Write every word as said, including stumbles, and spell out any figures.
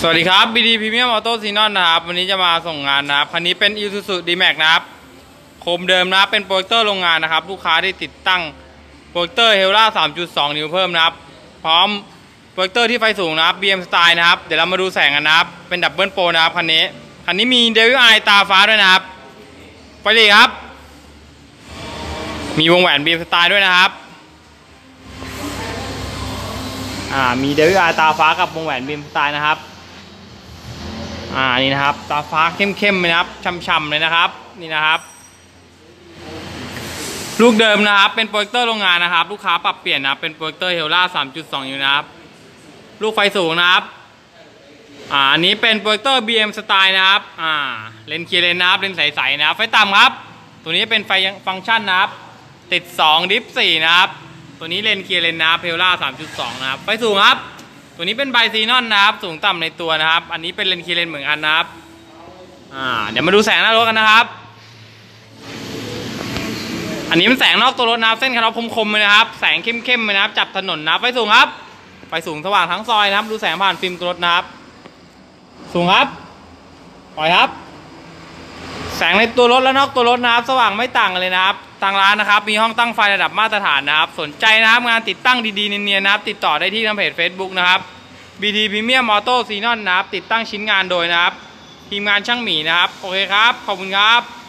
สวัสดีครับ บี ดี Premium Auto Xenon นะครับวันนี้จะมาส่งงานนะครับคันนี้เป็น Isuzu D-Max นะครับโคมเดิมนะครับเป็นโปรเจคเตอร์โรงงานนะครับลูกค้าที่ติดตั้งโปรเจคเตอร์ Hella สามจุดสอง นิ้วเพิ่มนะครับพร้อมโปรเจคเตอร์ที่ไฟสูงนะครับ บี เอ็ม Style นะครับเดี๋ยวเรามาดูแสงกันนะครับเป็นดับเบิลโปรนะครับคันนี้คันนี้มี Devil Eye ตาฟ้าด้วยนะครับไฟหลีครับมีวงแหวน บี เอ็ม Style ด้วยนะครับอ่ามี Devil Eye ตาฟ้ากับวงแหวน บี เอ็ม Style นะครับอ่านี่นะครับตาฟ้าเข้มๆเลยนะครับช่ำๆเลยนะครับนี่นะครับลูกเดิมนะครับเป็นโปรเจคเตอร์โรงงานนะครับลูกค้าปรับเปลี่ยนนะเป็นโปรเจคเตอร์ Hella สามจุดสอง นิ้วนะครับลูกไฟสูงนะครับอ่าอันนี้เป็นโปรเจคเตอร์ บี เอ็ม Style นะครับอ่าเลนส์เคลียร์เลนนะครับเลนส์ใสๆนะครับไฟต่ำครับตัวนี้เป็นไฟฟังก์ชันนะครับติดสองดิฟสี่นะครับตัวนี้เลนส์เคลียร์เลนนะครับ Hella สามจุดสอง นะครับไฟสูงครับตัวนี้เป็นไบซีนอนนะครับสูงต่ำในตัวนะครับอันนี้เป็นเลนส์คีเลนเหมือนกันนะครับอ่าเดี๋ยวมาดูแสงหน้ารถกันนะครับอันนี้เป็นแสงนอกตัวรถนะครับเส้นคาร์บอนคมๆเลยนะครับแสงเข้มๆเลยนะครับจับถนนนะไฟสูงครับไฟสูงสว่างทั้งซอยนะครับดูแสงผ่านฟิล์มตัวรถนะครับสูงครับปล่อยครับแสงในตัวรถและนอกตัวรถนะครับสว่างไม่ต่างกันเลยนะครับทางร้านนะครับมีห้องตั้งไฟระดับมาตรฐานนะครับสนใจนะครับงานติดตั้งดีๆเนียนๆนะครับติดต่อได้ที่ทางเพจ Facebook นะครับ บี ดี Premium Auto Xenon นะครับติดตั้งชิ้นงานโดยนะครับทีมงานช่างหมีนะครับโอเคครับขอบคุณครับ